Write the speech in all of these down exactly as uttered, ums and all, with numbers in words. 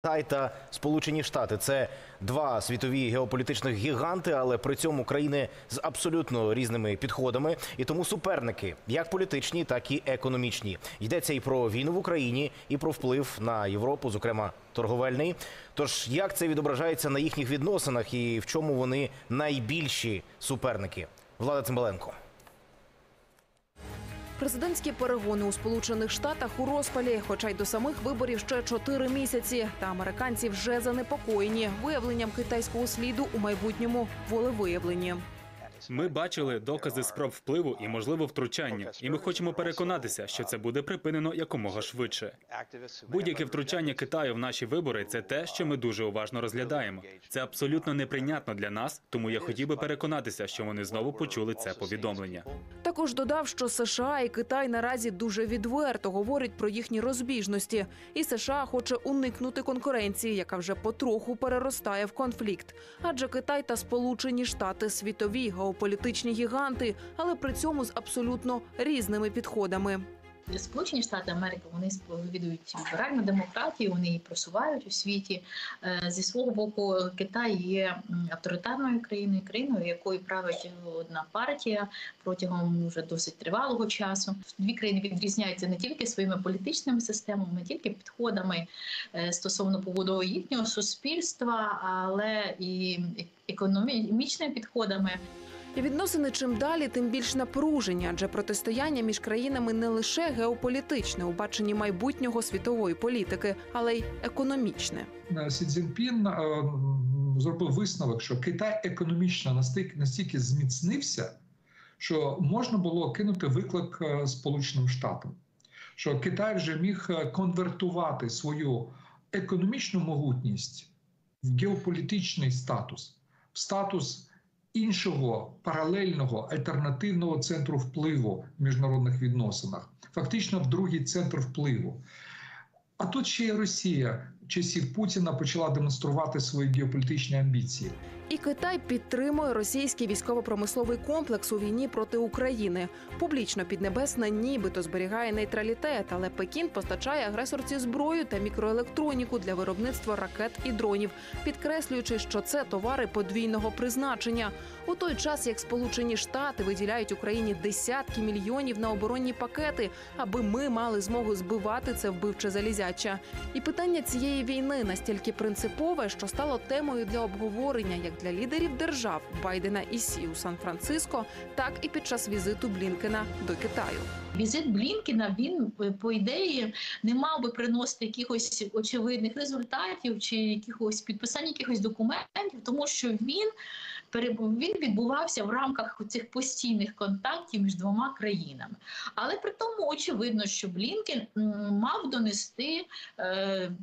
Китай та Сполучені Штати – це два світові геополітичних гіганти, але при цьому країни з абсолютно різними підходами. І тому суперники як політичні, так і економічні. Йдеться і про війну в Україні, і про вплив на Європу, зокрема торговельний. Тож як це відображається на їхніх відносинах і в чому вони найбільші суперники? Влада Цимбаленко. Президентські перегони у Сполучених Штатах у розпалі, хоча й до самих виборів ще чотири місяці. Та американці вже занепокоєні виявленням китайського сліду у майбутньому волевиявленні. Ми бачили докази спроб впливу і можливо втручання, і ми хочемо переконатися, що це буде припинено якомога швидше. Будь-яке втручання Китаю в наші вибори – це те, що ми дуже уважно розглядаємо. Це абсолютно неприйнятно для нас, тому я хотів би переконатися, що вони знову почули це повідомлення. Також додав, що США і Китай наразі дуже відверто говорять про їхні розбіжності. І США хоче уникнути конкуренції, яка вже потроху переростає в конфлікт. Адже Китай та Сполучені Штати – світові геополітичні гіганти, але при цьому з абсолютно різними підходами. Сполучені Штати Америки, вони сповідують ліберальну демократію, вони її просувають у світі. Зі свого боку, Китай є авторитарною країною, країною, якою править одна партія протягом вже досить тривалого часу. Дві країни відрізняються не тільки своїми політичними системами, не тільки підходами стосовно побудови їхнього суспільства, але і економічними підходами. І відносини чим далі, тим більш напружені, адже протистояння між країнами не лише геополітичне у баченні майбутнього світової політики, але й економічне. Сі Цзіньпін зробив висновок, що Китай економічно настільки, настільки зміцнився, що можна було кинути виклик Сполученим Штатам. Що Китай вже міг конвертувати свою економічну могутність в геополітичний статус, в статус іншого паралельного альтернативного центру впливу в міжнародних відносинах, фактично в другий центр впливу. А тут ще й Росія часів Путіна почала демонструвати свої геополітичні амбіції. І Китай підтримує російський військово-промисловий комплекс у війні проти України. Публічно Піднебесна нібито зберігає нейтралітет, але Пекін постачає агресорці зброю та мікроелектроніку для виробництва ракет і дронів, підкреслюючи, що це товари подвійного призначення. У той час, як Сполучені Штати виділяють Україні десятки мільйонів на оборонні пакети, аби ми мали змогу збивати це вбивче залізяча. І питання цієї війни настільки принципове, що стало темою для обговорення як для лідерів держав Байдена і Сі у Сан-Франциско, так і під час візиту Блінкена до Китаю. Візит Блінкена, він, по ідеї, не мав би приносити якихось очевидних результатів чи якихось підписання якихось документів, тому що він, він відбувався в рамках цих постійних контактів між двома країнами. Але при тому очевидно, що Блінкен мав донести е,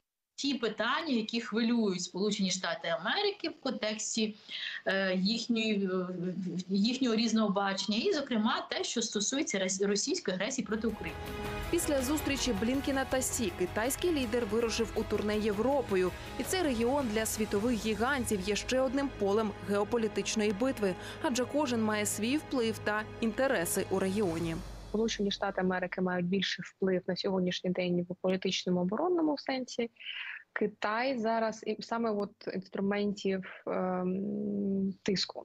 ті питання, які хвилюють Сполучені Штати Америки в контексті е, їхньої, їхнього різного бачення, і, зокрема, те, що стосується російської агресії проти України. Після зустрічі Блінкена та Сі китайський лідер вирушив у турне Європою. І цей регіон для світових гігантів є ще одним полем геополітичної битви, адже кожен має свій вплив та інтереси у регіоні. Сполучені Штати Америки мають більший вплив на сьогоднішній день в політичному оборонному сенсі. Китай зараз саме от інструментів ем, тиску.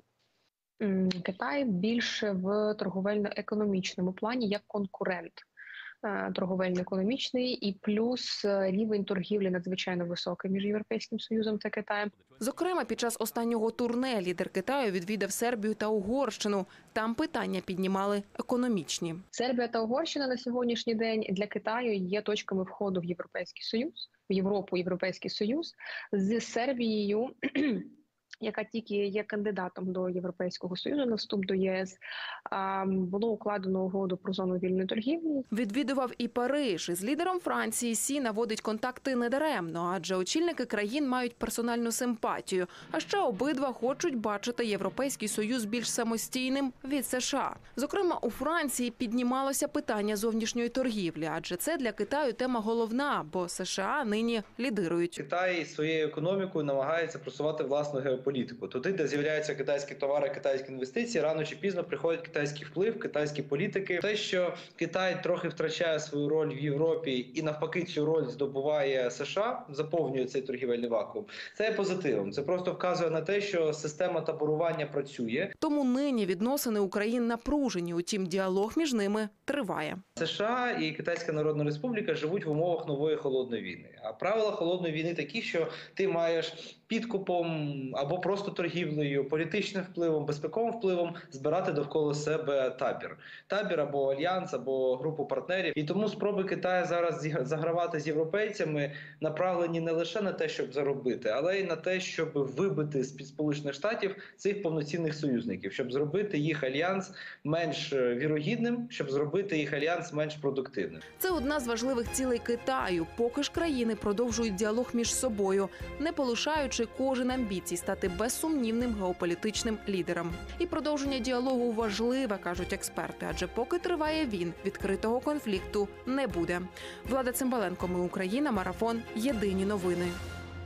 Китай більше в торговельно-економічному плані як конкурент. Торговельно-економічний і плюс рівень торгівлі надзвичайно високий між Європейським Союзом та Китаєм. Зокрема, під час останнього турне лідер Китаю відвідав Сербію та Угорщину. Там питання піднімали економічні. Сербія та Угорщина на сьогоднішній день для Китаю є точками входу в Європейський Союз, в Європу, Європейський Союз. З Сербією, яка тільки є кандидатом до Європейського Союзу на вступ до ЄС, було укладено угоду про зону вільної торгівлі. Відвідував і Париж. Із лідером Франції Сі наводить контакти недаремно, адже очільники країн мають персональну симпатію. А ще обидва хочуть бачити Європейський Союз більш самостійним від США. Зокрема, у Франції піднімалося питання зовнішньої торгівлі, адже це для Китаю тема головна, бо США нині лідирують. Китай своєю економікою намагається просувати власну геополітику політику. Туди, де з'являються китайські товари, китайські інвестиції, рано чи пізно приходить китайський вплив, китайські політики. Те, що Китай трохи втрачає свою роль в Європі і навпаки цю роль здобуває США, заповнює цей торгівельний вакуум, це є позитивом. Це просто вказує на те, що система таборування працює. Тому нині відносини України напружені, утім діалог між ними триває. США і Китайська Народна Республіка живуть в умовах нової холодної війни. А правила холодної війни такі, що ти маєш підкупом або просто торгівлею, політичним впливом, безпековим впливом збирати довкола себе табір. Табір або альянс, або групу партнерів. І тому спроби Китаю зараз загравати з європейцями направлені не лише на те, щоб заробити, але й на те, щоб вибити з-під Сполучених Штатів цих повноцінних союзників, щоб зробити їх альянс менш вірогідним, щоб зробити їх альянс менш продуктивним. Це одна з важливих цілей Китаю. Поки ж країни продовжують діалог між собою, не полишаючи кожен амбіцій стати безсумнівним геополітичним лідером. І продовження діалогу важливе, кажуть експерти, адже поки триває він, відкритого конфлікту не буде. Влада Цимбаленко, ми Україна, марафон, єдині новини.